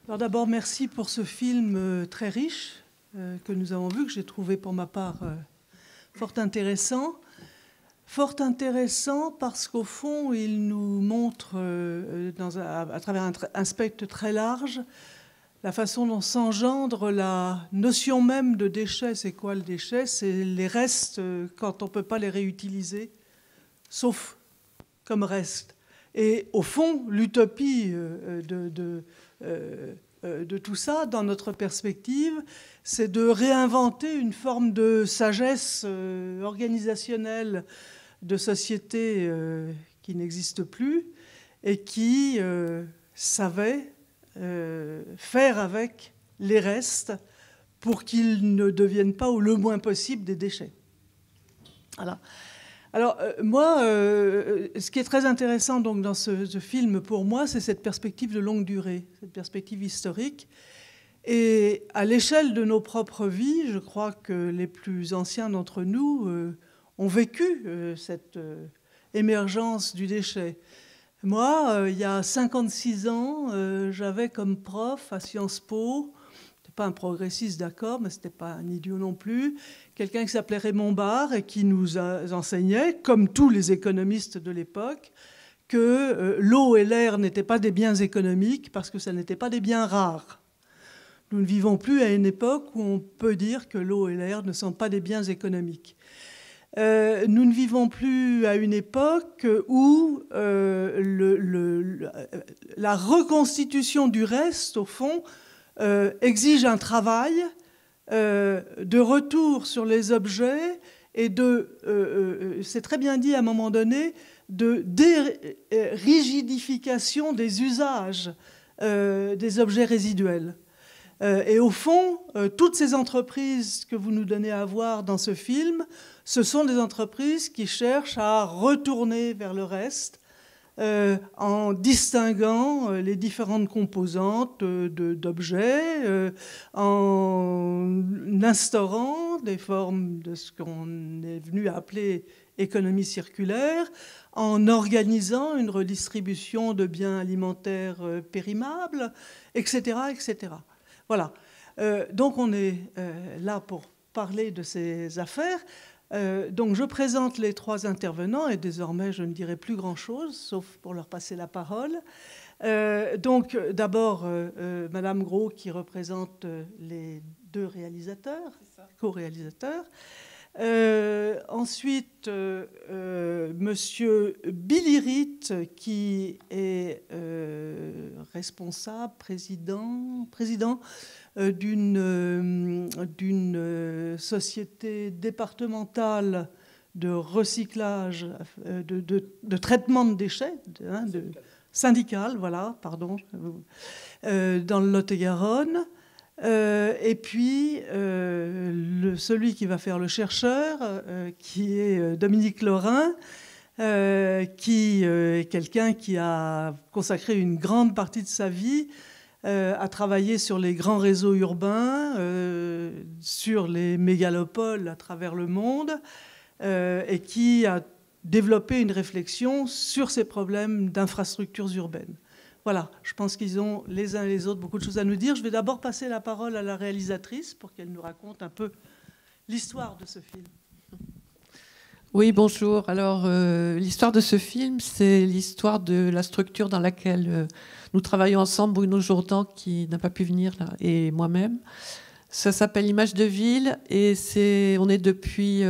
Alors d'abord, merci pour ce film très riche que nous avons vu, que j'ai trouvé pour ma part fort intéressant. Fort intéressant parce qu'au fond, il nous montre, à travers un spectre très large, la façon dont s'engendre la notion même de déchet. C'est quoi le déchet? C'est les restes quand on ne peut pas les réutiliser, sauf comme reste. Et au fond, l'utopie de tout ça, dans notre perspective, c'est de réinventer une forme de sagesse organisationnelle de société qui n'existe plus et qui savait faire avec les restes pour qu'ils ne deviennent pas, ou le moins possible, des déchets. Voilà. Alors, moi, ce qui est très intéressant donc, dans ce film, pour moi, c'est cette perspective de longue durée, cette perspective historique. Et à l'échelle de nos propres vies, je crois que les plus anciens d'entre nous ont vécu cette émergence du déchet. Moi, il y a 56 ans, j'avais comme prof à Sciences Po, c'était pas un progressiste, d'accord, mais c'était pas un idiot non plus, quelqu'un qui s'appelait Raymond Barre et qui nous enseignait, comme tous les économistes de l'époque, que l'eau et l'air n'étaient pas des biens économiques parce que ça n'étaient pas des biens rares. Nous ne vivons plus à une époque où on peut dire que l'eau et l'air ne sont pas des biens économiques. Nous ne vivons plus à une époque où la reconstitution du reste, au fond, exige un travail de retour sur les objets et c'est très bien dit à un moment donné, de dérigidification des usages des objets résiduels. Et au fond, toutes ces entreprises que vous nous donnez à voir dans ce film, ce sont des entreprises qui cherchent à retourner vers le reste en distinguant les différentes composantes d'objets, en instaurant des formes de ce qu'on est venu appeler économie circulaire, en organisant une redistribution de biens alimentaires périmables, etc., etc. Voilà. Donc on est là pour parler de ces affaires. Donc je présente les trois intervenants et désormais je ne dirai plus grand-chose, sauf pour leur passer la parole. Donc d'abord Madame Gros qui représente les deux réalisateurs, co-réalisateurs. Ensuite, Monsieur Bilirit, qui est responsable, président d'une société départementale de recyclage, de traitement de déchets, syndicale, voilà, pardon, dans le Lot-et-Garonne. Et puis, celui qui va faire le chercheur, qui est Dominique Lorrain, qui est quelqu'un qui a consacré une grande partie de sa vie à travailler sur les grands réseaux urbains, sur les mégalopoles à travers le monde, et qui a développé une réflexion sur ces problèmes d'infrastructures urbaines. Voilà, je pense qu'ils ont les uns et les autres beaucoup de choses à nous dire. Je vais d'abord passer la parole à la réalisatrice pour qu'elle nous raconte un peu l'histoire de ce film. Oui, bonjour. Alors, l'histoire de ce film, c'est l'histoire de la structure dans laquelle nous travaillons ensemble, Bruno Jourdan, qui n'a pas pu venir, là, et moi-même. Ça s'appelle Image de ville, et on est depuis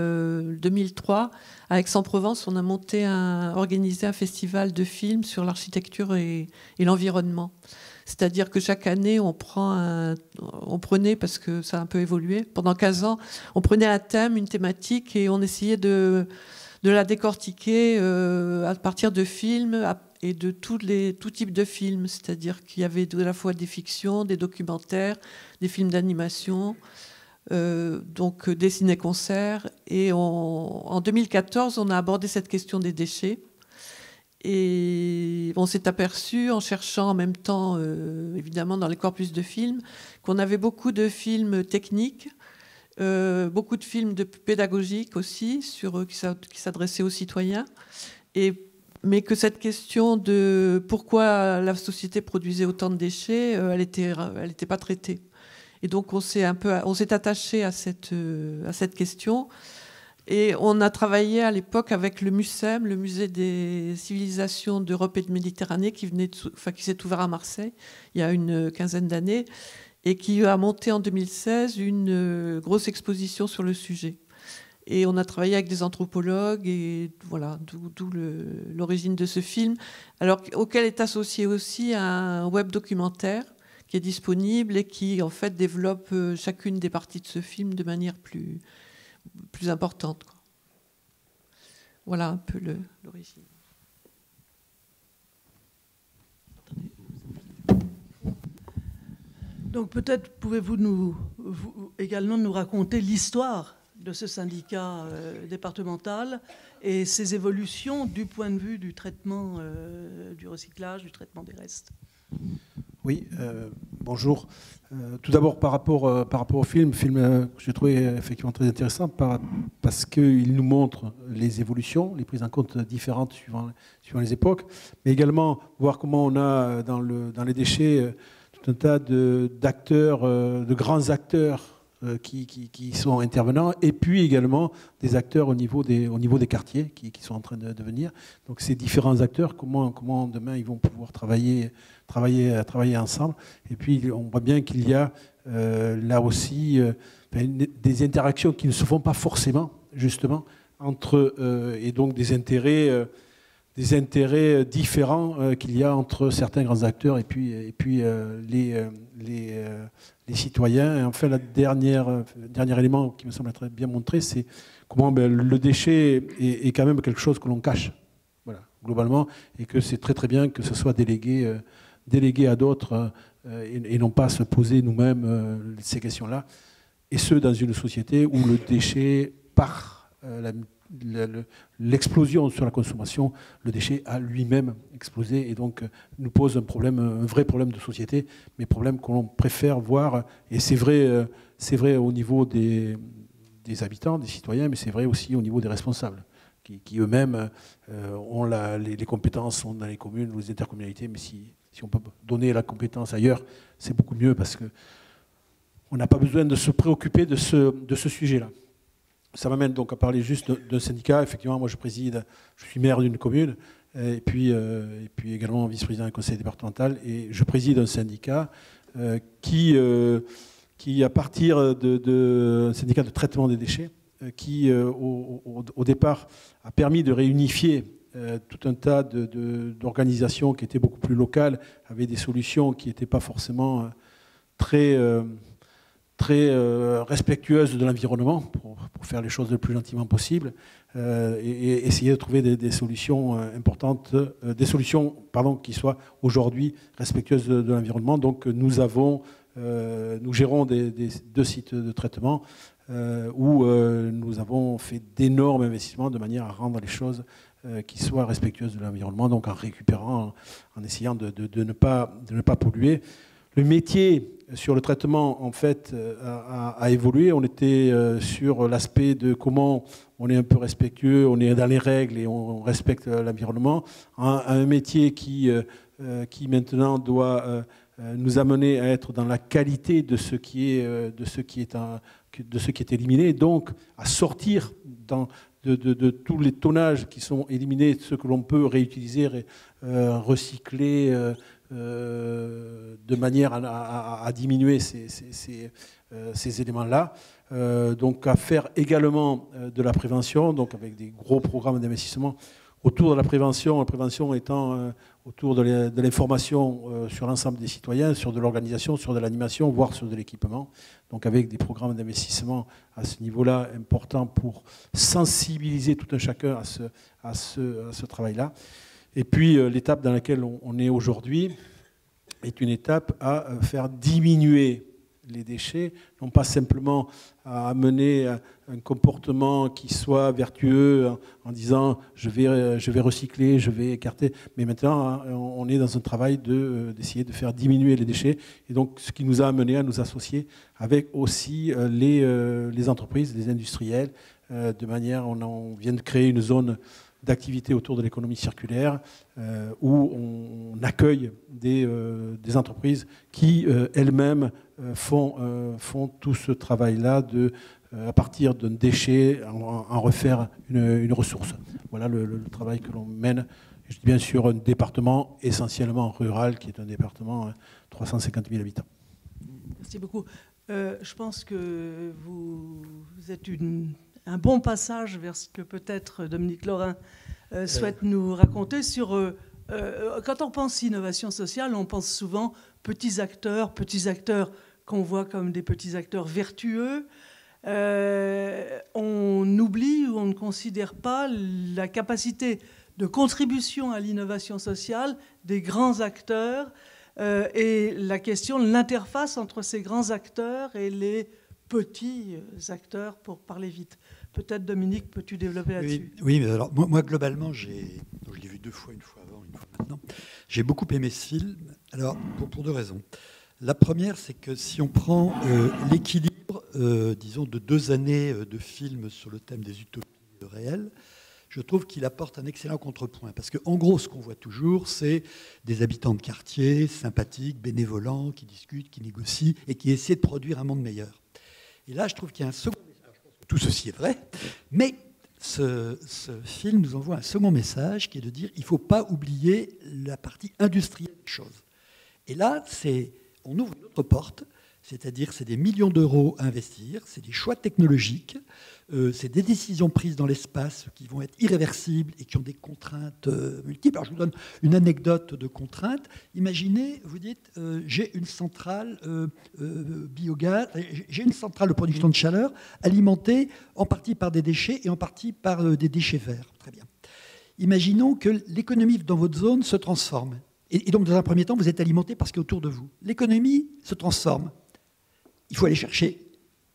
2003 à Aix-en-Provence. On a organisé un festival de films sur l'architecture et l'environnement. C'est-à-dire que chaque année, on prenait, parce que ça a un peu évolué, pendant 15 ans, on prenait un thème, une thématique, et on essayait de la décortiquer à partir de films et de tout type de films. C'est-à-dire qu'il y avait à la fois des fictions, des documentaires, des films d'animation, donc des ciné-concerts. Et en 2014, on a abordé cette question des déchets. Et on s'est aperçu, en cherchant en même temps, évidemment, dans les corpus de films, qu'on avait beaucoup de films techniques, beaucoup de films pédagogiques aussi, qui s'adressaient aux citoyens, et mais que cette question de pourquoi la société produisait autant de déchets, elle était pas traitée. Et donc on s'est attaché à cette question. Et on a travaillé à l'époque avec le MUCEM, le Musée des civilisations d'Europe et de Méditerranée, qui s'est ouvert à Marseille il y a une quinzaine d'années, et qui a monté en 2016 une grosse exposition sur le sujet. Et on a travaillé avec des anthropologues, et voilà, d'où l'origine de ce film, alors auquel est associé aussi un web documentaire qui est disponible et qui en fait développe chacune des parties de ce film de manière plus importante, quoi. Voilà un peu l'origine. Donc peut-être pouvez-vous également nous raconter l'histoire de ce syndicat départemental et ses évolutions du point de vue du traitement du recyclage, du traitement des restes. Oui, bonjour. Tout d'abord, par rapport au film que j'ai trouvé effectivement très intéressant parce qu'il nous montre les évolutions, les prises en compte différentes suivant les époques, mais également voir comment on a dans les déchets tout un tas d'acteurs, de grands acteurs qui sont intervenants, et puis également des acteurs au niveau des quartiers qui sont en train de venir. Donc ces différents acteurs, comment demain ils vont pouvoir travailler ensemble. Et puis on voit bien qu'il y a là aussi des interactions qui ne se font pas forcément, justement, entre et donc des intérêts différents qu'il y a entre certains grands acteurs et puis les citoyens. Et enfin, le dernier élément qui me semble très bien montré, c'est comment le déchet est quand même quelque chose que l'on cache, voilà, globalement, et que c'est très très bien que ce soit délégué à d'autres et non pas se poser nous-mêmes ces questions-là. Et ce, dans une société où le déchet, par l'explosion sur la consommation, le déchet a lui-même explosé et donc nous pose un vrai problème de société, mais problème que l'on préfère voir, et c'est vrai au niveau des habitants, des citoyens, mais c'est vrai aussi au niveau des responsables, qui eux-mêmes ont les compétences, sont dans les communes ou les intercommunalités, mais si on peut donner la compétence ailleurs, c'est beaucoup mieux parce qu'on n'a pas besoin de se préoccuper de ce sujet-là. Ça m'amène donc à parler juste d'un syndicat. Effectivement, moi je suis maire d'une commune et puis également vice-président du conseil départemental, et je préside un syndicat qui à partir un syndicat de traitement des déchets, qui au départ a permis de réunifier tout un tas d'organisations qui étaient beaucoup plus locales, avec des solutions qui n'étaient pas forcément très respectueuses de l'environnement, pour faire les choses le plus gentiment possible, et essayer de trouver des solutions importantes, qui soient aujourd'hui respectueuses de l'environnement. Donc nous gérons deux sites de traitement où nous avons fait d'énormes investissements de manière à rendre les choses qui soient respectueuses de l'environnement, donc en récupérant, en essayant de ne pas polluer. Le métier sur le traitement, en fait, a évolué. On était sur l'aspect de comment on est un peu respectueux, on est dans les règles et on respecte l'environnement, à un métier qui maintenant doit nous amener à être dans la qualité de ce qui est éliminé, et donc à sortir de tous les tonnages qui sont éliminés, ce que l'on peut réutiliser, recycler, de manière à diminuer ces éléments-là. Donc à faire également de la prévention, donc avec des gros programmes d'investissement autour de la prévention étant autour de l'information sur l'ensemble des citoyens, sur de l'organisation, sur de l'animation, voire sur de l'équipement. Donc avec des programmes d'investissement à ce niveau-là importants pour sensibiliser tout un chacun à ce travail-là. Et puis l'étape dans laquelle on est aujourd'hui est une étape à faire diminuer les déchets, non pas simplement à amener un comportement qui soit vertueux en disant je vais recycler, je vais écarter, mais maintenant on est dans un travail d'essayer de faire diminuer les déchets, et donc ce qui nous a amené à nous associer avec aussi les entreprises, les industriels, de manière, on vient de créer une zone d'activités autour de l'économie circulaire, où on accueille des entreprises qui elles-mêmes font tout ce travail-là à partir d'un déchet, en refaire une ressource. Voilà le travail que l'on mène. Je dis bien sûr un département essentiellement rural, qui est un département 350 000 habitants. Merci beaucoup. Je pense que vous êtes un bon passage vers ce que peut-être Dominique Lorrain souhaite nous raconter sur... quand on pense innovation sociale, on pense souvent petits acteurs qu'on voit comme des petits acteurs vertueux. On oublie ou on ne considère pas la capacité de contribution à l'innovation sociale des grands acteurs et la question de l'interface entre ces grands acteurs et les petits acteurs, pour parler vite. Peut-être, Dominique, peux-tu développer là-dessus ? Oui, mais alors, moi globalement, je l'ai vu 2 fois, une fois avant, une fois maintenant. J'ai beaucoup aimé ce film, alors, pour 2 raisons. La première, c'est que si on prend l'équilibre, disons, de 2 années de films sur le thème des utopies réelles, je trouve qu'il apporte un excellent contrepoint. Parce qu'en gros, ce qu'on voit toujours, c'est des habitants de quartier, sympathiques, bénévolents, qui discutent, qui négocient et qui essaient de produire un monde meilleur. Et là, je trouve qu'il y a un second message. Je pense que tout ceci est vrai, mais ce film nous envoie un second message qui est de dire qu'il ne faut pas oublier la partie industrielle des choses. Et là, on ouvre une autre porte, c'est-à-dire c'est des millions d'euros à investir, c'est des choix technologiques, c'est des décisions prises dans l'espace qui vont être irréversibles et qui ont des contraintes multiples. Alors je vous donne une anecdote de contraintes. Imaginez, vous dites, j'ai une centrale biogaz, j'ai une centrale de production de chaleur alimentée en partie par des déchets et en partie par des déchets verts. Très bien. Imaginons que l'économie dans votre zone se transforme. Et donc, dans un premier temps, vous êtes alimenté par ce qui est autour de vous. L'économie se transforme. Il faut aller chercher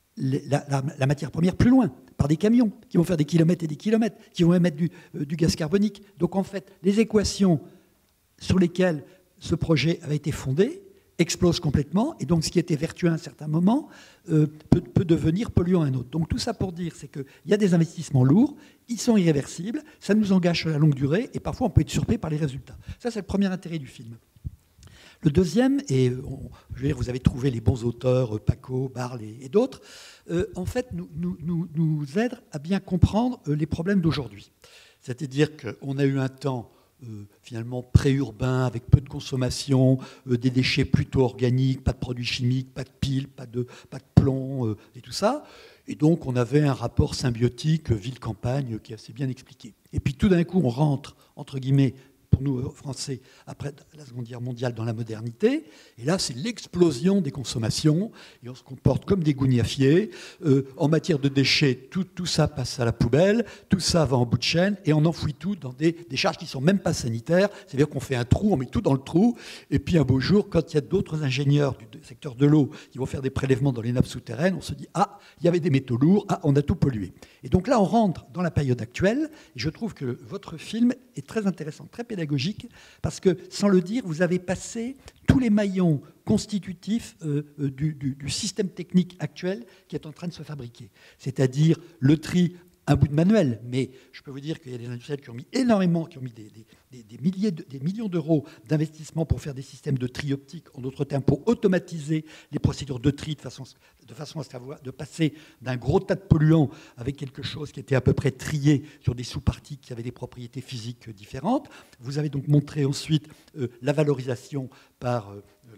la matière première plus loin, par des camions qui vont faire des kilomètres et des kilomètres, qui vont émettre du gaz carbonique. Donc, en fait, les équations sur lesquelles ce projet avait été fondé explosent complètement. Et donc, ce qui était vertueux à un certain moment peut devenir polluant à un autre. Donc, tout ça pour dire, c'est qu'il y a des investissements lourds, ils sont irréversibles, ça nous engage sur la longue durée, et parfois, on peut être surpris par les résultats. Ça, c'est le premier intérêt du film. Le deuxième, et je veux dire, vous avez trouvé les bons auteurs, Paco, Barle et d'autres, en fait, nous aident à bien comprendre les problèmes d'aujourd'hui. C'est-à-dire qu'on a eu un temps finalement pré-urbain, avec peu de consommation, des déchets plutôt organiques, pas de produits chimiques, pas de piles, pas de plomb, et tout ça. Et donc, on avait un rapport symbiotique ville-campagne qui est assez bien expliqué. Et puis, tout d'un coup, on rentre, entre guillemets, pour nous, Français, après la Seconde Guerre mondiale, dans la modernité. Et là, c'est l'explosion des consommations. Et on se comporte comme des gougnafiers. En matière de déchets, tout ça passe à la poubelle. Tout ça va en bout de chaîne. Et on enfouit tout dans des charges qui ne sont même pas sanitaires. C'est-à-dire qu'on fait un trou, on met tout dans le trou. Et puis, un beau jour, quand il y a d'autres ingénieurs du secteur de l'eau qui vont faire des prélèvements dans les nappes souterraines, on se dit « Ah, il y avait des métaux lourds. Ah, on a tout pollué. » Et donc là, on rentre dans la période actuelle. Et je trouve que votre film est très intéressant, très pédagogique, parce que, sans le dire, vous avez passé tous les maillons constitutifs du système technique actuel qui est en train de se fabriquer. C'est-à-dire le tri, un bout de manuel, mais je peux vous dire qu'il y a des industriels qui ont mis énormément, qui ont mis des millions d'euros d'investissement pour faire des systèmes de tri optique, en d'autres termes, pour automatiser les procédures de tri de façon de passer d'un gros tas de polluants avec quelque chose qui était à peu près trié sur des sous-parties qui avaient des propriétés physiques différentes. Vous avez donc montré ensuite la valorisation par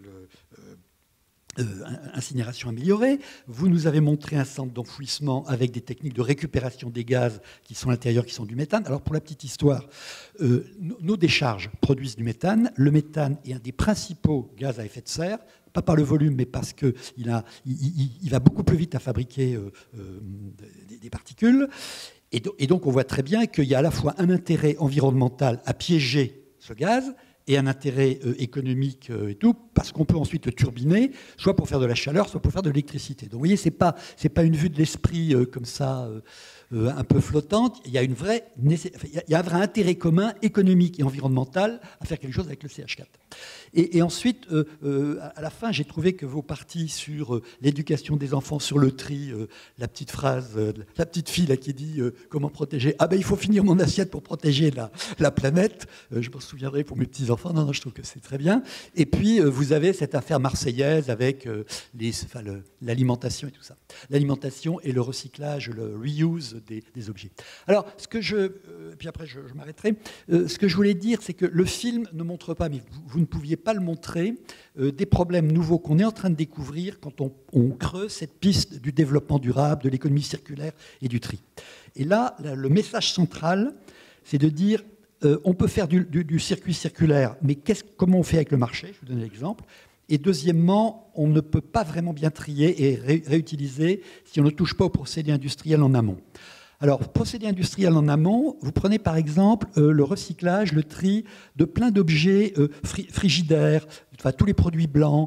incinération améliorée. Vous nous avez montré un centre d'enfouissement avec des techniques de récupération des gaz qui sont à l'intérieur, qui sont du méthane. Alors, pour la petite histoire, nos décharges produisent du méthane. Le méthane est un des principaux gaz à effet de serre, pas par le volume, mais parce qu'il va beaucoup plus vite à fabriquer des particules. Et donc, on voit très bien qu'il y a à la fois un intérêt environnemental à piéger ce gaz et un intérêt économique et tout, parce qu'on peut ensuite le turbiner, soit pour faire de la chaleur, soit pour faire de l'électricité. Donc vous voyez, c'est pas une vue de l'esprit comme ça, un peu flottante. Il y a un vrai intérêt commun économique et environnemental à faire quelque chose avec le CH4. Et ensuite, à la fin, j'ai trouvé que vos parties sur l'éducation des enfants, sur le tri, la petite phrase, la petite fille là, qui dit comment protéger. Ah ben il faut finir mon assiette pour protéger la planète. Je m'en souviendrai pour mes petits-enfants. Non, je trouve que c'est très bien. Et puis, vous avez cette affaire marseillaise avec l'alimentation et tout ça. L'alimentation et le recyclage, le reuse des objets. Alors, puis après je m'arrêterai. Ce que je voulais dire, c'est que le film ne montre pas, mais vous ne pouviez pas le montrer, des problèmes nouveaux qu'on est en train de découvrir quand on creuse cette piste du développement durable, de l'économie circulaire et du tri. Et là, le message central, c'est de dire, on peut faire du circuit circulaire, mais comment on fait avec le marché? Je vous donne l'exemple. Et deuxièmement, on ne peut pas vraiment bien trier et réutiliser si on ne touche pas au procédé industriel en amont. Alors, procédé industriel en amont, vous prenez par exemple le recyclage, le tri de plein d'objets frigidaires, tous les produits blancs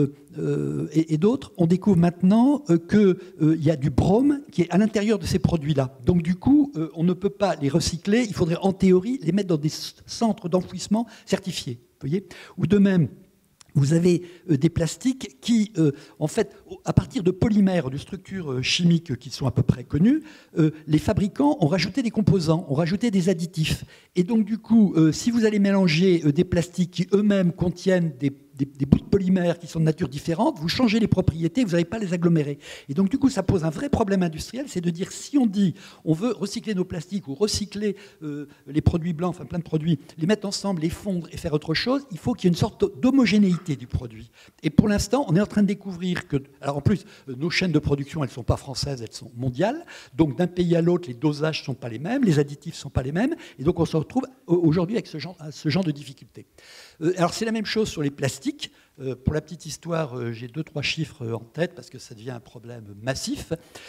et d'autres. On découvre maintenant qu'il y a du brome qui est à l'intérieur de ces produits-là. Donc du coup, on ne peut pas les recycler. Il faudrait en théorie les mettre dans des centres d'enfouissement certifiés. Vous voyez ? Ou de même, vous avez des plastiques qui, en fait, à partir de polymères, de structures chimiques qui sont à peu près connues, les fabricants ont rajouté des composants, ont rajouté des additifs. Et donc, du coup, si vous allez mélanger des plastiques qui eux-mêmes contiennent des bouts de polymères qui sont de nature différente, vous changez les propriétés, vous n'allez pas les agglomérer. Et donc, du coup, ça pose un vrai problème industriel, c'est de dire, si on dit, on veut recycler nos plastiques ou recycler les produits blancs, enfin plein de produits, les mettre ensemble, les fondre et faire autre chose, il faut qu'il y ait une sorte d'homogénéité du produit. Et pour l'instant, on est en train de découvrir que, alors en plus, nos chaînes de production, elles ne sont pas françaises, elles sont mondiales, donc d'un pays à l'autre, les dosages ne sont pas les mêmes, les additifs ne sont pas les mêmes, et donc on se retrouve aujourd'hui avec ce genre de difficultés. Alors c'est la même chose sur les plastiques. Pour la petite histoire, j'ai 2-3 chiffres en tête parce que ça devient un problème massif.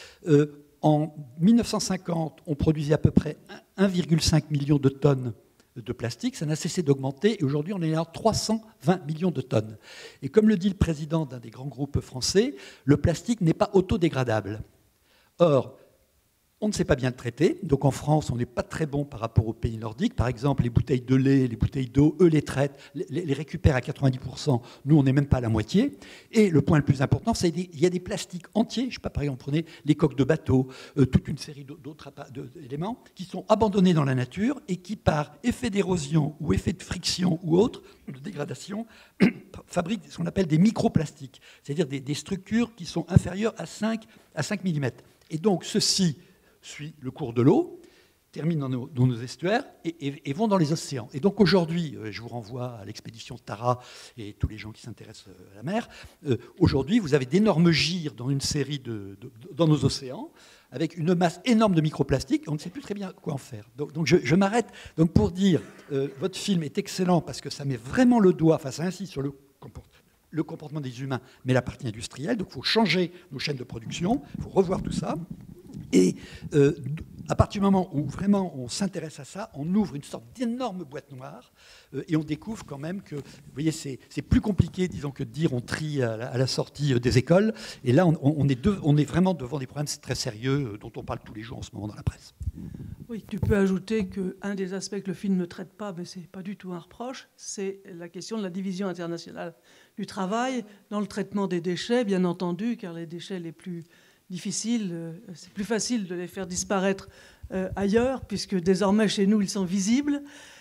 En 1950, on produisait à peu près 1,5 million de tonnes de plastique. Ça n'a cessé d'augmenter et aujourd'hui, on est à 320 millions de tonnes. Et comme le dit le président d'un des grands groupes français, le plastique n'est pas autodégradable. Or, on ne sait pas bien le traiter. Donc en France, on n'est pas très bon par rapport aux pays nordiques. Par exemple, les bouteilles de lait, les bouteilles d'eau, eux les traitent, les récupèrent à 90%. Nous, on n'est même pas à la moitié. Et le point le plus important, c'est qu'il y a des plastiques entiers. Je ne sais pas, par exemple, prenez les coques de bateaux, toute une série d'autres éléments qui sont abandonnés dans la nature et qui, par effet d'érosion ou effet de friction ou autre, de dégradation, fabriquent ce qu'on appelle des microplastiques, c'est-à-dire des structures qui sont inférieures à 5 mm. Et donc, ceci suit le cours de l'eau, terminent dans nos estuaires et vont dans les océans. Et donc aujourd'hui, je vous renvoie à l'expédition Tara et tous les gens qui s'intéressent à la mer. Aujourd'hui, vous avez d'énormes gyres dans une série dans nos océans, avec une masse énorme de microplastiques. On ne sait plus très bien quoi en faire. Donc je m'arrête donc pour dire, votre film est excellent parce que ça met vraiment le doigt, enfin ça insiste sur le comportement des humains, mais la partie industrielle. Donc il faut changer nos chaînes de production, il faut revoir tout ça. Et à partir du moment où vraiment on s'intéresse à ça, on ouvre une sorte d'énorme boîte noire et on découvre quand même que, vous voyez, c'est plus compliqué, disons, que de dire on trie à la sortie des écoles. Et là, on est vraiment devant des problèmes très sérieux dont on parle tous les jours en ce moment dans la presse. Oui, tu peux ajouter qu'un des aspects que le film ne traite pas, mais ce n'est pas du tout un reproche, c'est la question de la division internationale du travail dans le traitement des déchets, bien entendu, car les déchets les plus difficiles, c'est plus facile de les faire disparaître ailleurs, puisque désormais chez nous ils sont visibles,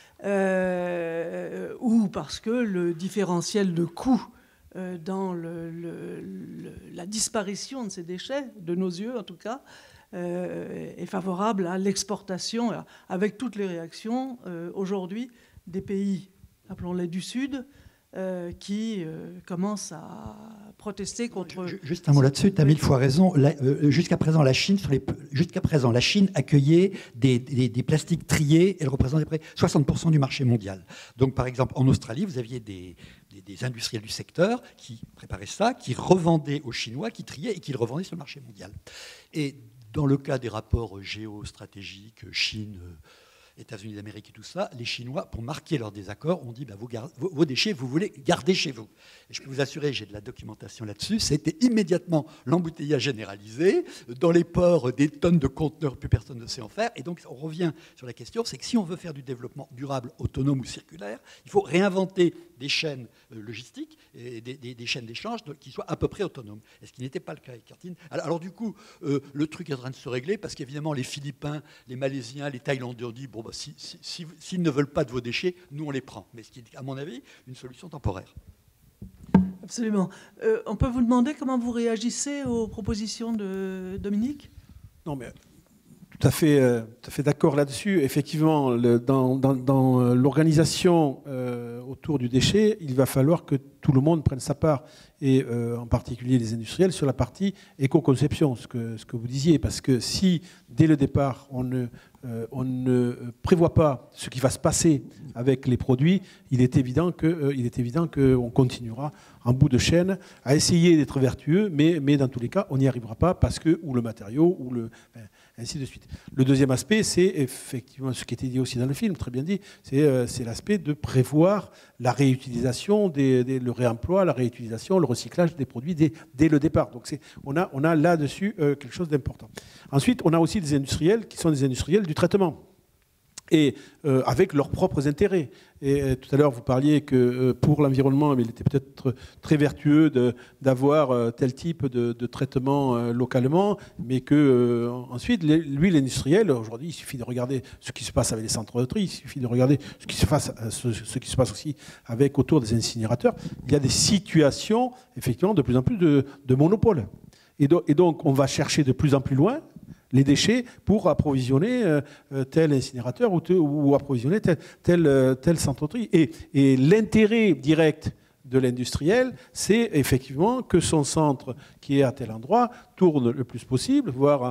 ou parce que le différentiel de coût dans la disparition de ces déchets, de nos yeux en tout cas, est favorable à l'exportation, avec toutes les réactions aujourd'hui des pays, appelons-les du Sud, qui commencent à protester contre... Juste un mot là-dessus, tu as 1000 fois raison. Jusqu'à présent, la Chine accueillait des plastiques triés. Elle représentait à peu près 60% du marché mondial. Donc, par exemple, en Australie, vous aviez des industriels du secteur qui préparaient ça, qui revendaient aux Chinois, qui triaient et qui le revendaient sur le marché mondial. Et dans le cas des rapports géostratégiques, Chine... États-Unis d'Amérique et tout ça, les Chinois, pour marquer leur désaccord, ont dit vos déchets, vous voulez garder chez vous. Et je peux vous assurer, j'ai de la documentation là-dessus, c'était immédiatement l'embouteillage généralisé. Dans les ports, des tonnes de conteneurs, plus personne ne sait en faire. Et donc, on revient sur la question, c'est que si on veut faire du développement durable, autonome ou circulaire, il faut réinventer des chaînes logistiques et des chaînes d'échange qui soient à peu près autonomes. Et ce qui n'était pas le cas avec Cartine. Alors du coup, le truc est en train de se régler parce qu'évidemment, les Philippins, les Malaisiens, les Thaïlandais ont dit, bon, bah, s'ils ne veulent pas de vos déchets, nous, on les prend. Mais ce qui est, à mon avis, une solution temporaire. Absolument. On peut vous demander comment vous réagissez aux propositions de Dominique ? Non, mais tout à fait d'accord là-dessus. Effectivement, dans l'organisation autour du déchet, il va falloir que tout le monde prenne sa part, et en particulier les industriels, sur la partie éco-conception, ce que vous disiez. Parce que si, dès le départ, on ne prévoit pas ce qui va se passer avec les produits, il est évident qu'on continuera en bout de chaîne à essayer d'être vertueux, mais dans tous les cas, on n'y arrivera pas parce que ou le matériau, ou ainsi de suite. Le deuxième aspect, c'est effectivement ce qui était dit aussi dans le film, très bien dit, c'est l'aspect de prévoir la réutilisation, le réemploi, la réutilisation, le recyclage des produits dès le départ. Donc on a là-dessus quelque chose d'important. Ensuite, on a aussi des industriels qui sont des industriels du traitement, et avec leurs propres intérêts. Et tout à l'heure, vous parliez que pour l'environnement, il était peut-être très vertueux d'avoir tel type de traitement localement, mais que ensuite, lui, l'industriel, aujourd'hui, il suffit de regarder ce qui se passe avec les centres de tri, il suffit de regarder ce qui se passe aussi autour des incinérateurs. Il y a des situations, effectivement, de plus en plus de monopole. Et donc, on va chercher de plus en plus loin les déchets pour approvisionner tel incinérateur ou approvisionner tel centre de tri. Et l'intérêt direct de l'industriel, c'est effectivement que son centre qui est à tel endroit tourne le plus possible, voire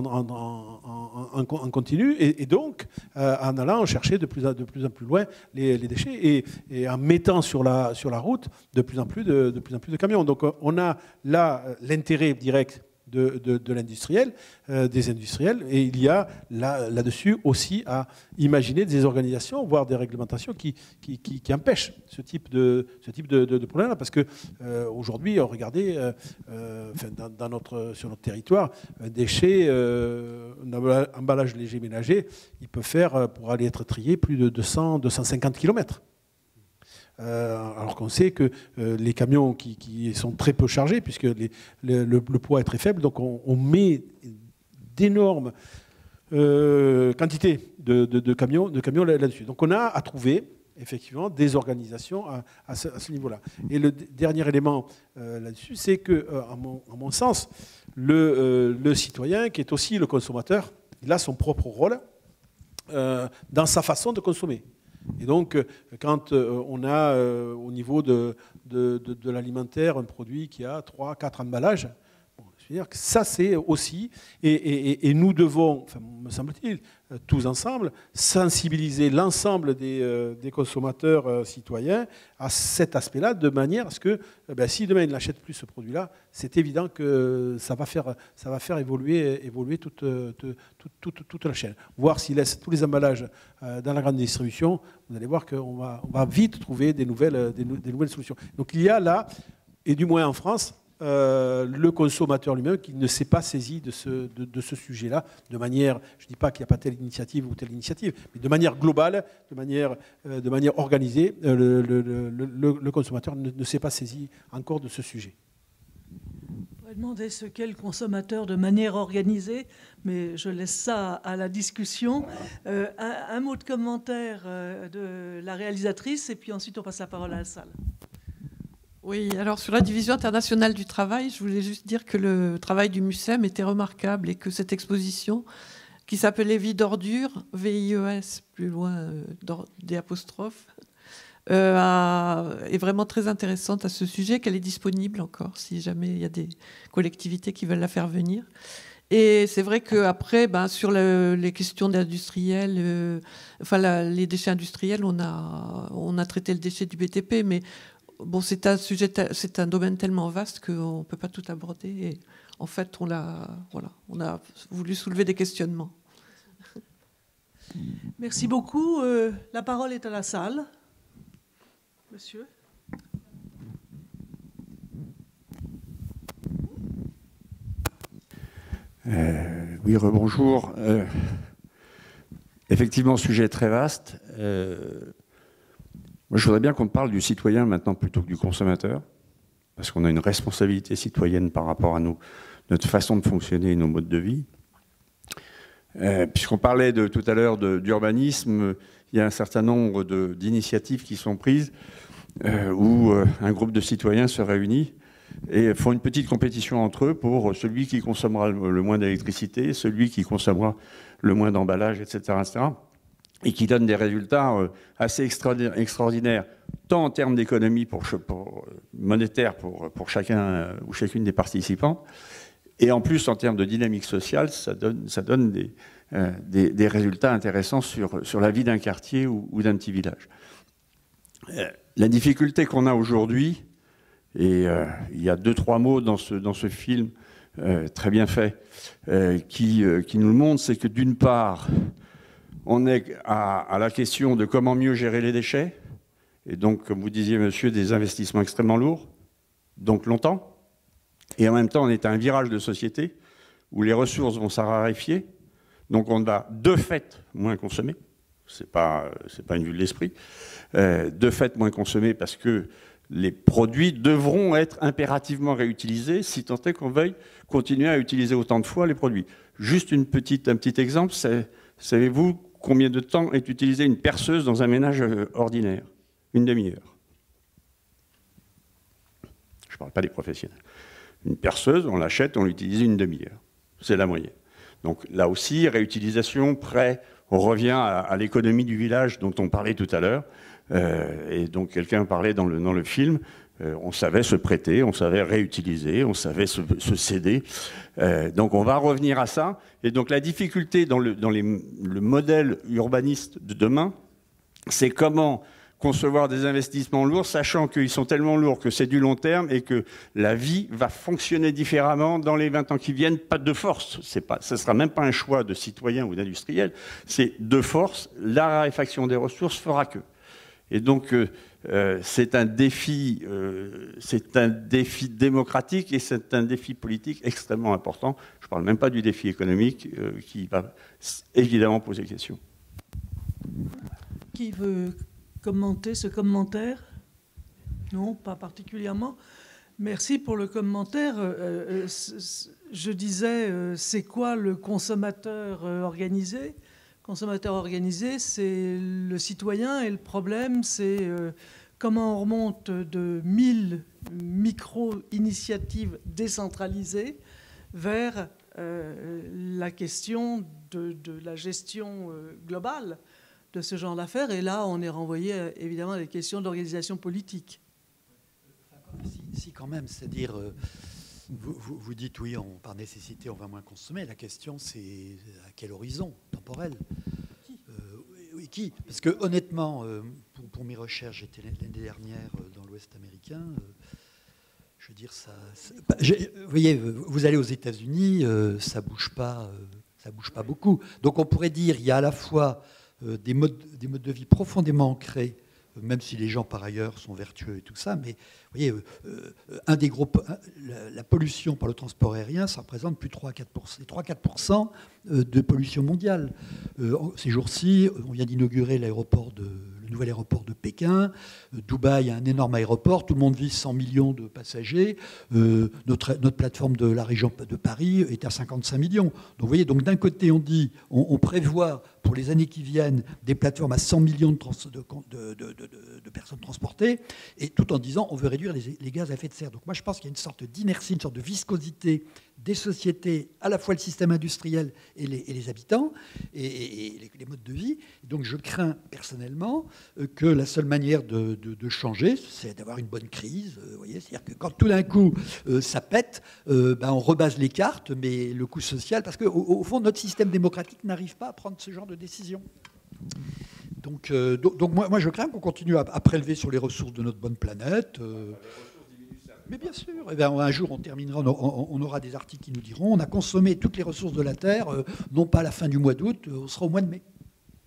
en continu, et donc en allant chercher de plus en plus loin les déchets, et en mettant sur la route de plus en plus de camions. Donc on a là l'intérêt direct de l'industriel, des industriels, et il y a là-dessus aussi à imaginer des organisations, voire des réglementations qui empêchent ce type de problème-là, parce que aujourd'hui, regardez, sur notre territoire, un déchet, un emballage léger ménager, il peut faire, pour aller être trié, plus de 250 km. Alors qu'on sait que les camions qui sont très peu chargés, puisque le poids est très faible, donc on met d'énormes quantités de camions là-dessus. Donc on a à trouver effectivement des organisations à ce niveau-là. Et le dernier élément là-dessus, c'est que, à mon sens, le citoyen, qui est aussi le consommateur, il a son propre rôle dans sa façon de consommer. Et donc, quand on a au niveau de l'alimentaire un produit qui a 3-4 emballages, je veux dire que ça c'est aussi, et nous devons, enfin, me semble-t-il, tous ensemble, sensibiliser l'ensemble des consommateurs citoyens à cet aspect-là, de manière à ce que si demain ils n'achètent plus ce produit-là, c'est évident que ça va faire évoluer toute la chaîne. Voir s'ils laissent tous les emballages dans la grande distribution, vous allez voir qu'on va vite trouver des nouvelles solutions. Donc il y a là, et du moins en France, le consommateur lui-même qui ne s'est pas saisi de ce sujet-là de manière, je ne dis pas qu'il n'y a pas telle initiative ou telle initiative, mais de manière globale, de manière organisée, le consommateur ne s'est pas saisi encore de ce sujet. On va demander ce qu'est le consommateur de manière organisée, mais je laisse ça à la discussion. Un mot de commentaire de la réalisatrice, et puis ensuite on passe la parole à la salle. Oui, alors sur la division internationale du travail, je voulais juste dire que le travail du MUCEM était remarquable et que cette exposition, qui s'appelait Vie d'ordure, VIES, plus loin des apostrophes, est vraiment très intéressante à ce sujet, qu'elle est disponible encore, si jamais il y a des collectivités qui veulent la faire venir. Et c'est vrai qu'après, sur les questions d'industriels, les déchets industriels, on a traité le déchet du BTP, mais bon, c'est un domaine tellement vaste qu'on ne peut pas tout aborder. Et en fait, on a voulu soulever des questionnements. Merci beaucoup. La parole est à la salle. Monsieur. Oui, rebonjour. Effectivement, le sujet est très vaste. Moi, je voudrais bien qu'on parle du citoyen maintenant plutôt que du consommateur, parce qu'on a une responsabilité citoyenne par rapport à notre façon de fonctionner et nos modes de vie. Puisqu'on parlait tout à l'heure d'urbanisme, il y a un certain nombre d'initiatives qui sont prises où un groupe de citoyens se réunit et font une petite compétition entre eux pour celui qui consommera le moins d'électricité, celui qui consommera le moins d'emballage, etc., etc., et qui donne des résultats assez extraordinaires, tant en termes d'économie monétaire pour chacun ou chacune des participants, et en plus en termes de dynamique sociale, ça donne des résultats intéressants sur la vie d'un quartier ou d'un petit village. La difficulté qu'on a aujourd'hui, et il y a 2-3 mots dans ce film très bien fait qui nous le montrent, c'est que d'une part, on est à la question de comment mieux gérer les déchets, et donc, comme vous disiez, monsieur, des investissements extrêmement lourds, donc longtemps, et en même temps, on est à un virage de société où les ressources vont s'araréfier, donc on va de fait moins consommer, c'est pas une vue de l'esprit, de fait moins consommer parce que les produits devront être impérativement réutilisés, si tant est qu'on veuille continuer à utiliser autant de fois les produits. Juste un petit exemple, savez-vous combien de temps est utilisée une perceuse dans un ménage ordinaire? Une demi-heure. Je ne parle pas des professionnels. Une perceuse, on l'achète, on l'utilise une demi-heure. C'est la moyenne. Donc là aussi, réutilisation, prêt, on revient à l'économie du village dont on parlait tout à l'heure. Et donc quelqu'un parlait dans le film, on savait se prêter, on savait réutiliser, on savait se céder. Donc on va revenir à ça. Et donc la difficulté dans le modèle urbaniste de demain, c'est comment concevoir des investissements lourds, sachant qu'ils sont tellement lourds que c'est du long terme et que la vie va fonctionner différemment dans les 20 ans qui viennent, pas de force. Ce ne sera même pas un choix de citoyen ou d'industriel, c'est de force, la raréfaction des ressources fera que. Et donc, c'est un défi démocratique et c'est un défi politique extrêmement important. Je ne parle même pas du défi économique qui va évidemment poser question. Qui veut commenter ce commentaire? Non, pas particulièrement. Merci pour le commentaire. Je disais, c'est quoi le consommateur organisé? Consommateur organisé, c'est le citoyen, et le problème, c'est comment on remonte de 1000 micro-initiatives décentralisées vers la question de la gestion globale de ce genre d'affaires. Et là, on est renvoyé évidemment à des questions d'organisation politique. Si quand même, c'est-à-dire, vous dites oui, par nécessité, on va moins consommer. La question, c'est à quel horizon temporel? Oui, qui? Parce que honnêtement, pour mes recherches, j'étais l'année dernière dans l'Ouest américain. Je veux dire, vous voyez, vous allez aux États-Unis, ça bouge pas beaucoup. Donc on pourrait dire, il y a à la fois des modes de vie profondément ancrés, même si les gens par ailleurs sont vertueux et tout ça, mais vous voyez, la pollution par le transport aérien, ça représente plus de 3-4% de pollution mondiale. Ces jours-ci, on vient d'inaugurer le nouvel aéroport de Pékin. Dubaï a un énorme aéroport, tout le monde vise 100 millions de passagers. Notre plateforme de la région de Paris est à 55 millions. Donc vous voyez, donc d'un côté on dit, on prévoit pour les années qui viennent des plateformes à 100 millions de personnes transportées, et tout en disant on veut réduire les gaz à effet de serre. Donc moi je pense qu'il y a une sorte d'inertie, une sorte de viscosité des sociétés, à la fois le système industriel et les habitants, et les modes de vie. Et donc je crains personnellement que la seule manière de changer, c'est d'avoir une bonne crise. Vous voyez, c'est-à-dire que quand tout d'un coup ça pète, on rebase les cartes, mais le coût social, parce qu'au fond notre système démocratique n'arrive pas à prendre ce genre de décision. Donc moi je crains qu'on continue à prélever sur les ressources de notre bonne planète. Mais bien sûr, eh bien, un jour on terminera, on aura des articles qui nous diront on a consommé toutes les ressources de la Terre, non pas à la fin du mois d'août, on sera au mois de mai.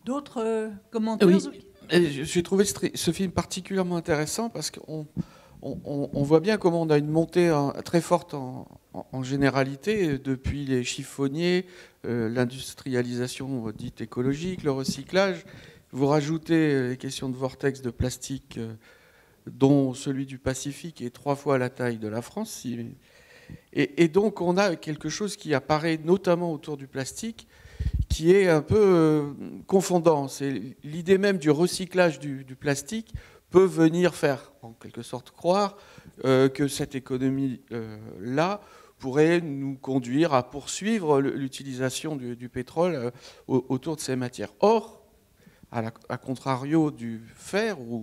D'autres commentaires? Oui. J'ai trouvé ce film particulièrement intéressant parce qu'on voit bien comment on a une montée très forte en généralité depuis les chiffonniers, l'industrialisation dite écologique, le recyclage. Vous rajoutez les questions de vortex de plastique, dont celui du Pacifique est 3 fois la taille de la France. Et donc on a quelque chose qui apparaît notamment autour du plastique, qui est un peu confondant. C'est l'idée même du recyclage du plastique peut venir faire, en quelque sorte, croire que cette économie-là pourrait nous conduire à poursuivre l'utilisation du pétrole autour de ces matières. Or, à contrario du fer ou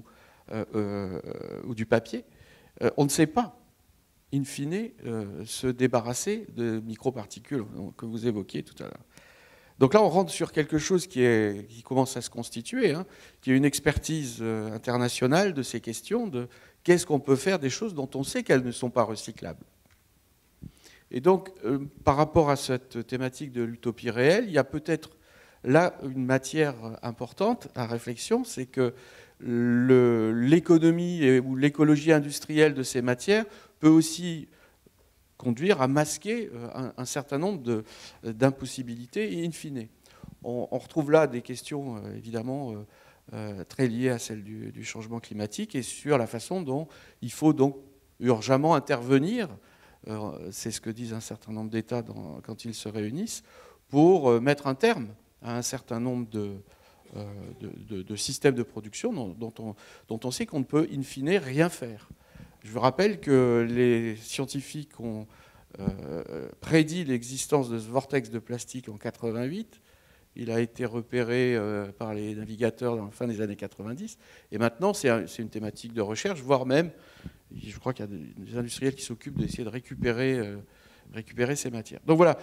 du papier, on ne sait pas, in fine, se débarrasser de microparticules que vous évoquiez tout à l'heure. Donc là, on rentre sur quelque chose qui commence à se constituer, hein, qui est une expertise internationale de ces questions, de qu'est-ce qu'on peut faire des choses dont on sait qu'elles ne sont pas recyclables. Et donc, par rapport à cette thématique de l'utopie réelle, il y a peut-être là une matière importante à réflexion, c'est que l'économie ou l'écologie industrielle de ces matières peut aussi conduire à masquer un certain nombre d'impossibilités et in fine. On retrouve là des questions évidemment très liées à celles du changement climatique et sur la façon dont il faut donc urgemment intervenir, c'est ce que disent un certain nombre d'États quand ils se réunissent, pour mettre un terme à un certain nombre de systèmes de production dont on sait qu'on ne peut in fine rien faire. Je vous rappelle que les scientifiques ont prédit l'existence de ce vortex de plastique en 88. Il a été repéré par les navigateurs dans la fin des années 90. Et maintenant, c'est une thématique de recherche, voire même, je crois qu'il y a des industriels qui s'occupent d'essayer de récupérer ces matières. Donc voilà,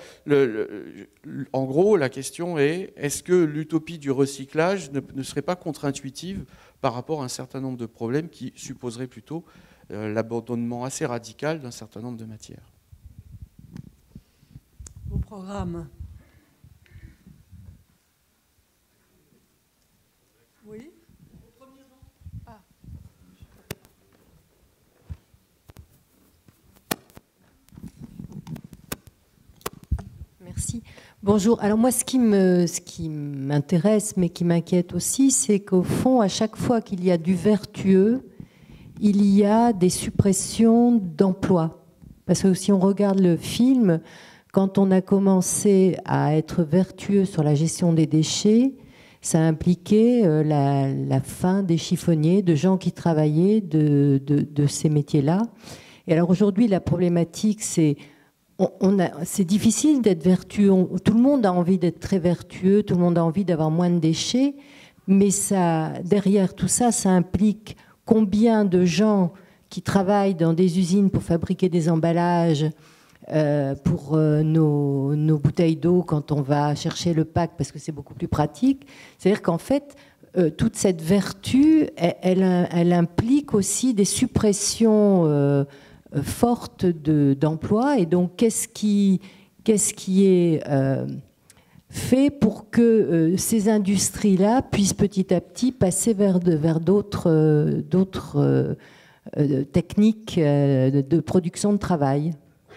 en gros, la question est, est-ce que l'utopie du recyclage ne serait pas contre-intuitive par rapport à un certain nombre de problèmes qui supposeraient plutôt l'abandonnement assez radical d'un certain nombre de matières? Au programme. Oui. Ah. Merci. Bonjour. Alors moi, ce qui m'intéresse, mais qui m'inquiète aussi, c'est qu'au fond, à chaque fois qu'il y a du vertueux, il y a des suppressions d'emplois. Parce que si on regarde le film, quand on a commencé à être vertueux sur la gestion des déchets, ça impliquait la fin des chiffonniers, de gens qui travaillaient de ces métiers-là. Et alors aujourd'hui, la problématique, c'est difficile d'être vertueux. Tout le monde a envie d'être très vertueux, tout le monde a envie d'avoir moins de déchets, mais derrière tout ça, ça implique combien de gens qui travaillent dans des usines pour fabriquer des emballages pour nos bouteilles d'eau quand on va chercher le pack, parce que c'est beaucoup plus pratique. C'est-à-dire qu'en fait, toute cette vertu, elle implique aussi des suppressions fortes d'emplois. Et donc, qu'est-ce qui est fait pour que ces industries-là puissent petit à petit passer vers d'autres techniques de production de travail?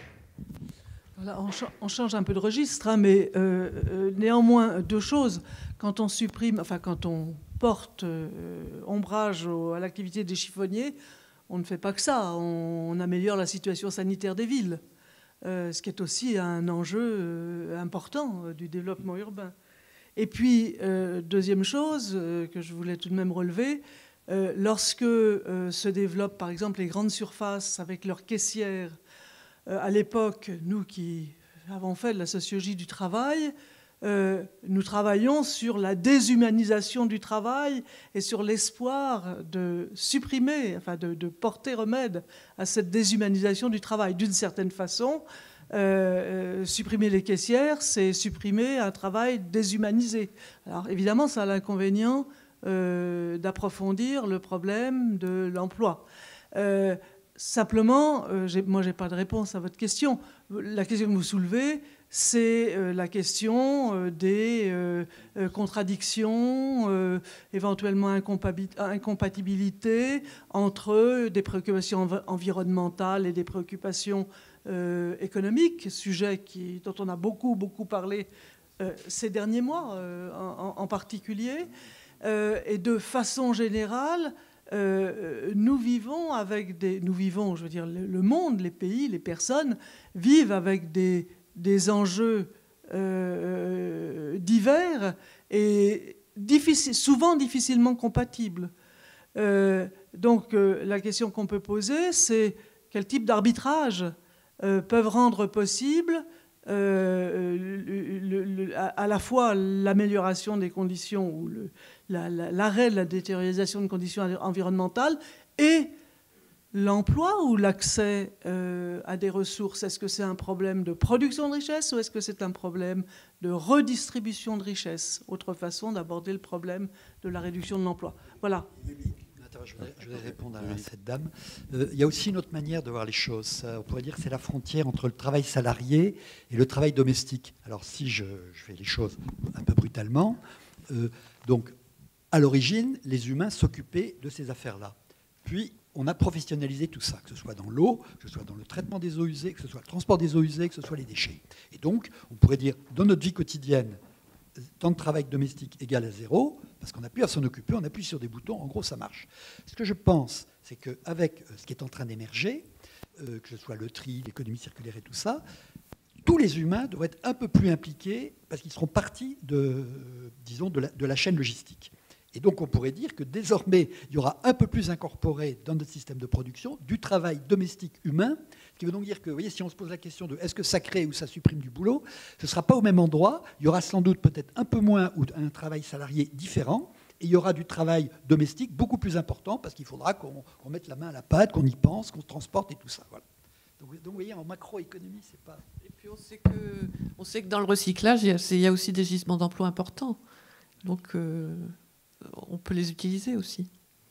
Voilà, on change un peu de registre, hein, mais néanmoins, deux choses. Quand on supprime, enfin quand on porte ombrage à l'activité des chiffonniers, on ne fait pas que ça. On améliore la situation sanitaire des villes, ce qui est aussi un enjeu important du développement urbain. Et puis, deuxième chose que je voulais tout de même relever, lorsque se développent par exemple les grandes surfaces avec leurs caissières, à l'époque, nous qui avons fait de la sociologie du travail, nous travaillons sur la déshumanisation du travail et sur l'espoir de supprimer, enfin de porter remède à cette déshumanisation du travail. D'une certaine façon, supprimer les caissières, c'est supprimer un travail déshumanisé. Alors évidemment, ça a l'inconvénient d'approfondir le problème de l'emploi. Simplement, moi, je n'ai pas de réponse à votre question. La question que vous soulevez, c'est la question des contradictions, éventuellement incompatibilités entre des préoccupations environnementales et des préoccupations économiques, sujet dont on a beaucoup parlé ces derniers mois en particulier. Et de façon générale, nous vivons, je veux dire, le monde, les pays, les personnes vivent avec des enjeux divers et souvent difficilement compatibles. Donc la question qu'on peut poser, c'est quel type d'arbitrage peuvent rendre possible à la fois l'amélioration des conditions ou l'arrêt de la détériorisation des conditions environnementales et l'emploi ou l'accès à des ressources. Est-ce que c'est un problème de production de richesse ou est-ce que c'est un problème de redistribution de richesse? Autre façon d'aborder le problème de la réduction de l'emploi. Voilà. Je voudrais répondre à cette dame. Il y a aussi une autre manière de voir les choses. On pourrait dire que c'est la frontière entre le travail salarié et le travail domestique. Alors si je fais les choses un peu brutalement, donc à l'origine, les humains s'occupaient de ces affaires-là. Puis on a professionnalisé tout ça, que ce soit dans l'eau, que ce soit dans le traitement des eaux usées, que ce soit le transport des eaux usées, que ce soit les déchets. Et donc, on pourrait dire, dans notre vie quotidienne, temps de travail domestique égal à 0, parce qu'on n'a plus à s'en occuper, on appuie sur des boutons, en gros ça marche. Ce que je pense, c'est qu'avec ce qui est en train d'émerger, que ce soit le tri, l'économie circulaire et tout ça, tous les humains devraient être un peu plus impliqués parce qu'ils seront partie de la chaîne logistique. Et donc on pourrait dire que désormais, il y aura un peu plus incorporé dans notre système de production du travail domestique humain, ce qui veut donc dire que, vous voyez, si on se pose la question de est-ce que ça crée ou ça supprime du boulot, ce ne sera pas au même endroit, il y aura sans doute peut-être un peu moins ou un travail salarié différent, et il y aura du travail domestique beaucoup plus important parce qu'il faudra qu'on mette la main à la pâte, qu'on y pense, qu'on se transporte et tout ça. Voilà. Donc vous voyez, en macroéconomie, c'est pas... Et puis on sait que dans le recyclage, il y a aussi des gisements d'emplois importants. Donc on peut les utiliser aussi.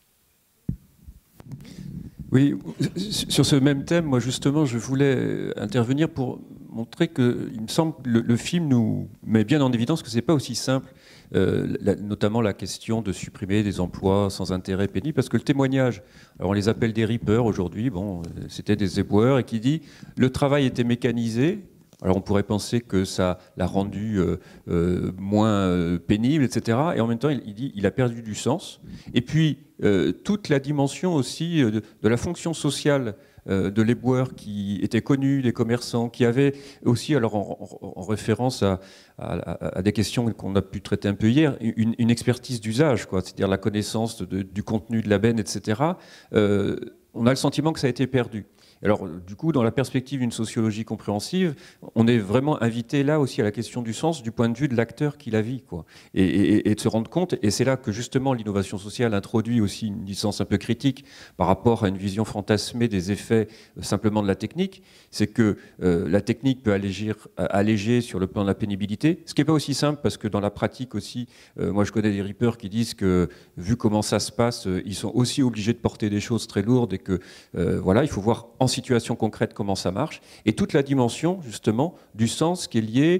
Oui, sur ce même thème, moi justement, je voulais intervenir pour montrer qu'il me semble que le film nous met bien en évidence que ce n'est pas aussi simple, notamment la question de supprimer des emplois sans intérêt pénible, parce que le témoignage, alors on les appelle des reapers aujourd'hui, bon, c'était des éboueurs, et qui dit le travail était mécanisé. Alors on pourrait penser que ça l'a rendu moins pénible, etc. Et en même temps, il dit il a perdu du sens. Et puis, toute la dimension aussi de la fonction sociale de l'éboueur qui était connu, des commerçants, qui avaient aussi, alors en référence à des questions qu'on a pu traiter un peu hier, une expertise d'usage, quoi, c'est-à-dire la connaissance du contenu de la benne, etc. On a le sentiment que ça a été perdu. Alors, du coup, dans la perspective d'une sociologie compréhensive, on est vraiment invité là aussi à la question du sens du point de vue de l'acteur qui la vit, quoi. Et de se rendre compte, et c'est là que justement l'innovation sociale introduit aussi une licence un peu critique par rapport à une vision fantasmée des effets simplement de la technique, c'est que la technique peut alléger sur le plan de la pénibilité, ce qui n'est pas aussi simple parce que dans la pratique aussi, moi je connais des reapers qui disent que vu comment ça se passe, ils sont aussi obligés de porter des choses très lourdes et que voilà, il faut voir en situation concrète comment ça marche, et toute la dimension justement du sens qui est liée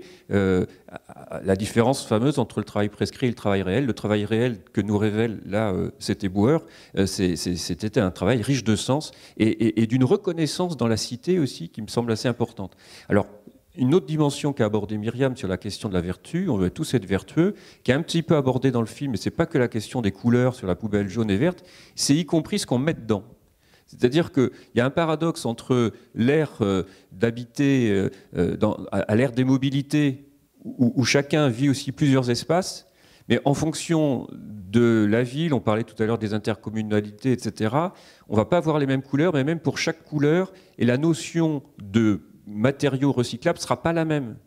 à la différence fameuse entre le travail prescrit et le travail réel. Le travail réel que nous révèle là cet éboueur, c'était un travail riche de sens et d'une reconnaissance dans la cité aussi qui me semble assez importante. Alors, une autre dimension qu'a abordée Myriam sur la question de la vertu, on veut tous être vertueux, qui est un petit peu abordée dans le film, et c'est pas que la question des couleurs sur la poubelle jaune et verte, c'est y compris ce qu'on met dedans. C'est-à-dire qu'il y a un paradoxe entre l'ère d'habiter à l'ère des mobilités, où chacun vit aussi plusieurs espaces, mais en fonction de la ville, on parlait tout à l'heure des intercommunalités, etc., on ne va pas avoir les mêmes couleurs, mais même pour chaque couleur, et la notion de matériaux recyclables ne sera pas la même.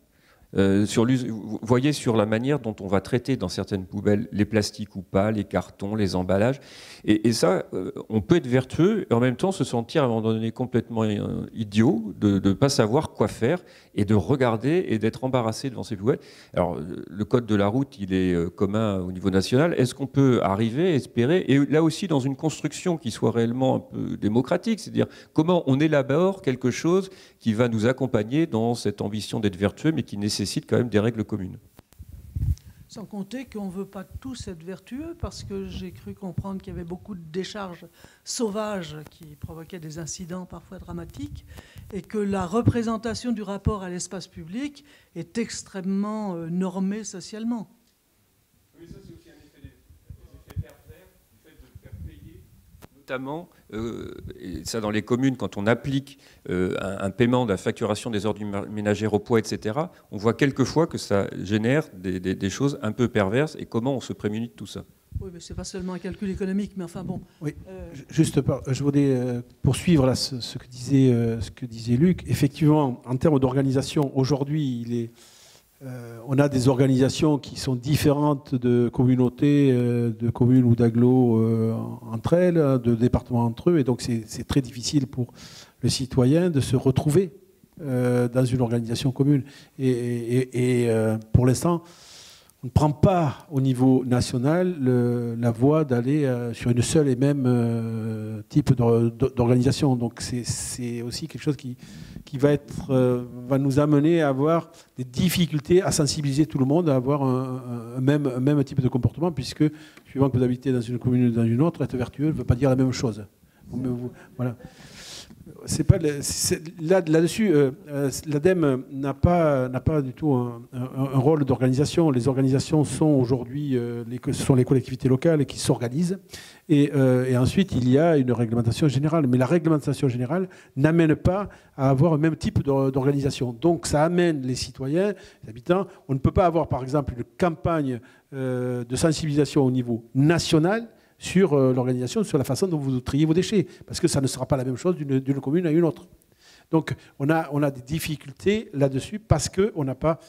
Vous voyez sur la manière dont on va traiter dans certaines poubelles les plastiques ou pas, les cartons, les emballages. Et ça, on peut être vertueux et en même temps se sentir à un moment donné complètement idiot de ne pas savoir quoi faire et de regarder et d'être embarrassé devant ces poubelles. Alors, le code de la route, il est commun au niveau national. Est-ce qu'on peut arriver, espérer, et là aussi dans une construction qui soit réellement un peu démocratique, c'est-à-dire comment on élabore quelque chose qui va nous accompagner dans cette ambition d'être vertueux, mais qui nécessite quand même des règles communes. Sans compter qu'on ne veut pas tous être vertueux, parce que j'ai cru comprendre qu'il y avait beaucoup de décharges sauvages qui provoquaient des incidents parfois dramatiques, et que la représentation du rapport à l'espace public est extrêmement normée socialement. Oui, ça c'est aussi un effet pervers, du fait de faire payer, notamment, et ça dans les communes, quand on applique un paiement de la facturation des ordures ménagères au poids, etc., on voit quelquefois que ça génère des choses un peu perverses, et comment on se prémunit de tout ça. Oui, mais ce n'est pas seulement un calcul économique, mais enfin bon. Oui, je voudrais poursuivre là, ce que disait Luc. Effectivement, en termes d'organisation, aujourd'hui, on a des organisations qui sont différentes de communautés, de communes ou d'agglos entre elles, de départements entre eux, et donc c'est très difficile pour le citoyen de se retrouver dans une organisation commune. Et pour l'instant, on ne prend pas au niveau national la voie d'aller sur une seule et même type d'organisation. Donc c'est aussi quelque chose qui va nous amener à avoir des difficultés à sensibiliser tout le monde, à avoir un même type de comportement, puisque suivant que vous habitez dans une commune ou dans une autre, être vertueux ne veut pas dire la même chose. Voilà. Là-dessus, l'ADEME n'a pas du tout un rôle d'organisation. Les organisations sont aujourd'hui ce sont les collectivités locales qui s'organisent. Et ensuite, il y a une réglementation générale. Mais la réglementation générale n'amène pas à avoir un même type d'organisation. Donc, ça amène les citoyens, les habitants. On ne peut pas avoir, par exemple, une campagne de sensibilisation au niveau national sur l'organisation, sur la façon dont vous triez vos déchets, parce que ça ne sera pas la même chose d'une commune à une autre. Donc on a des difficultés là-dessus parce qu'on n'a pas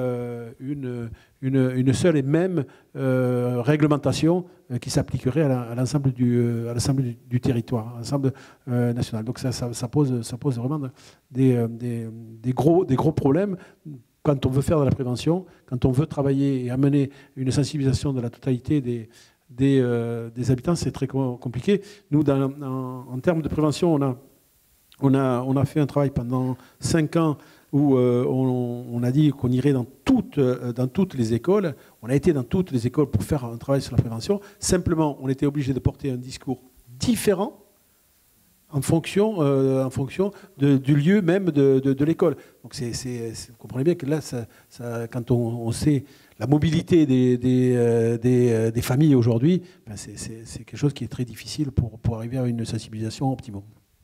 une seule et même réglementation qui s'appliquerait à l'ensemble du territoire, à l'ensemble national. Donc ça pose vraiment des gros problèmes quand on veut faire de la prévention, quand on veut travailler et amener une sensibilisation de la totalité des habitants, c'est très compliqué. Nous, en termes de prévention, on a fait un travail pendant 5 ans où on a dit qu'on irait dans toutes les écoles. On a été dans toutes les écoles pour faire un travail sur la prévention. Simplement, on était obligé de porter un discours différent en fonction du lieu même de l'école. Donc vous comprenez bien que là, quand on sait la mobilité des familles aujourd'hui, ben c'est quelque chose qui est très difficile pour arriver à une sensibilisation optimum.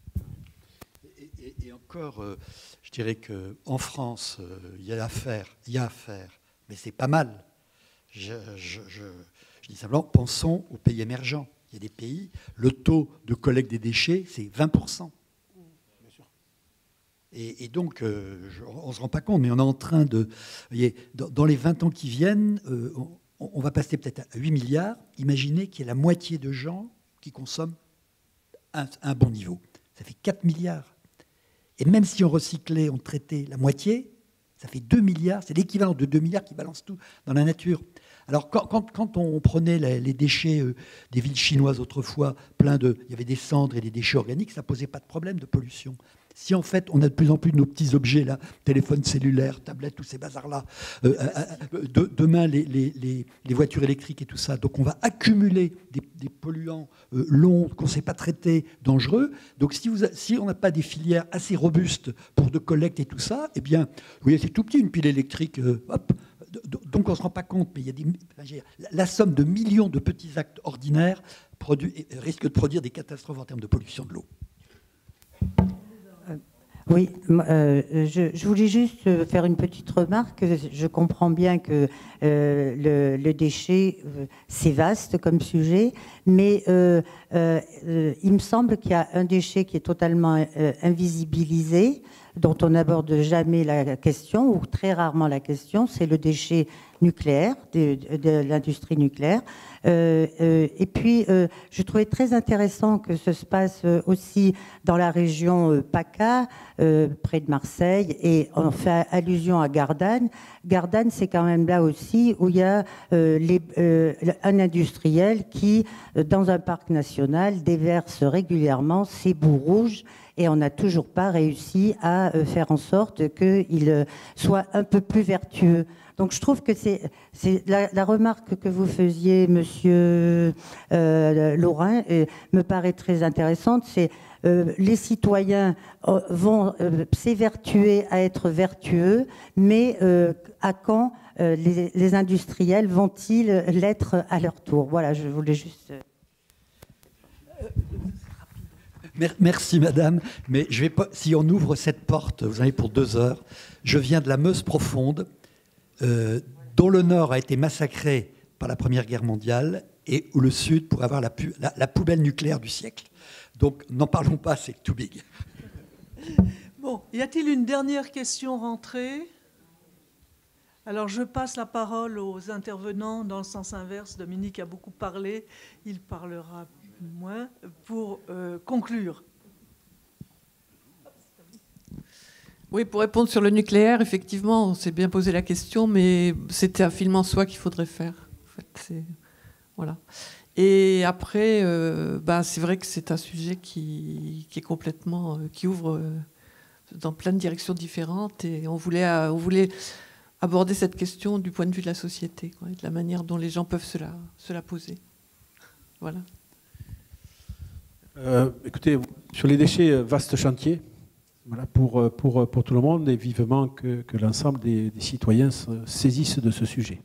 Et encore, je dirais qu'en France, il y a à faire, mais c'est pas mal. Je dis simplement, pensons aux pays émergents. Il y a des pays, le taux de collecte des déchets, c'est 20%. Bien sûr. Et donc, on ne se rend pas compte, mais on est en train de... Vous voyez, dans les 20 ans qui viennent, on va passer peut-être à 8 milliards. Imaginez qu'il y a la moitié de gens qui consomment un bon niveau. Ça fait 4 milliards. Et même si on recyclait, on traitait la moitié, ça fait 2 milliards. C'est l'équivalent de 2 milliards qui balancent tout dans la nature. Alors, quand on prenait les déchets des villes chinoises autrefois, il y avait des cendres et des déchets organiques, ça ne posait pas de problème de pollution. Si en fait, on a de plus en plus de nos petits objets, là, téléphones cellulaires, tablettes, tous ces bazars-là, demain, les voitures électriques et tout ça, donc on va accumuler des polluants longs, qu'on ne sait pas traiter, dangereux. Donc si on n'a pas des filières assez robustes pour de collecte et tout ça, eh bien, vous voyez, c'est tout petit, une pile électrique, hop. Donc on ne se rend pas compte, mais il y a la somme de millions de petits actes ordinaires risque de produire des catastrophes en termes de pollution de l'eau. Oui, je voulais juste faire une petite remarque. Je comprends bien que le déchet, c'est vaste comme sujet, mais il me semble qu'il y a un déchet qui est totalement invisibilisé, dont on n'aborde jamais la question, ou très rarement la question, c'est le déchet nucléaire, de l'industrie nucléaire. Et puis, je trouvais très intéressant que ce se passe aussi dans la région PACA, près de Marseille, et on fait allusion à Gardanne. Gardanne, c'est quand même là aussi où il y a un industriel qui, dans un parc national, déverse régulièrement ses boues rouges, et on n'a toujours pas réussi à faire en sorte qu'il soit un peu plus vertueux. Donc je trouve que c'est la remarque que vous faisiez, Monsieur Laurin, me paraît très intéressante. C'est les citoyens vont s'évertuer à être vertueux, mais à quand les industriels vont-ils l'être à leur tour? Voilà, je voulais juste... Merci madame, mais je vais pas, si on ouvre cette porte, vous en avez pour 2 heures. Je viens de la Meuse profonde, dont le nord a été massacré par la Première Guerre mondiale et où le sud pourrait avoir la poubelle nucléaire du siècle. Donc n'en parlons pas, c'est too big. Bon, y a-t-il une dernière question rentrée? Alors je passe la parole aux intervenants dans le sens inverse. Dominique a beaucoup parlé, il parlera moins pour conclure. Oui, pour répondre sur le nucléaire, effectivement, on s'est bien posé la question, mais c'était un film en soi qu'il faudrait faire. En fait, voilà. Et après, c'est vrai que c'est un sujet qui est complètement, qui ouvre dans plein de directions différentes, et on voulait aborder cette question du point de vue de la société, quoi, et de la manière dont les gens peuvent se la poser. Voilà. Écoutez, sur les déchets, vaste chantier, voilà, pour tout le monde, et vivement que l'ensemble des citoyens se saisissent de ce sujet.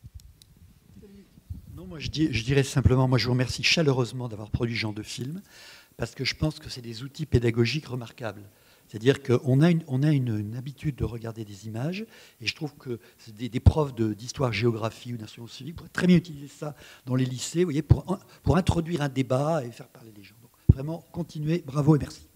Non, moi je dirais simplement, moi je vous remercie chaleureusement d'avoir produit ce genre de film, parce que je pense que c'est des outils pédagogiques remarquables. C'est-à-dire qu'on a une habitude de regarder des images, et je trouve que des profs d'histoire-géographie ou d'instruction civique pourraient très bien utiliser ça dans les lycées, vous voyez, pour introduire un débat et faire parler les gens. Donc vraiment, continuez, bravo et merci.